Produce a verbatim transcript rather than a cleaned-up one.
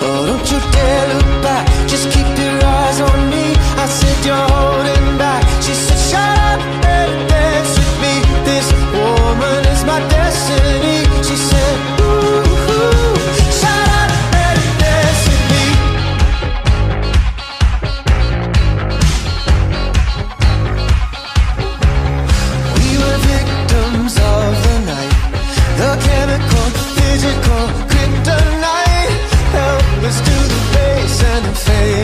Oh, don't you dare look back, just keep your eyes on me. I said you're holding back. She said shut up and dance with me. This woman is my destiny. She said ooh, ooh, shut up and dance with me. We were victims of the night, the chemical, physical kryptonite. Helpless to the face and the face.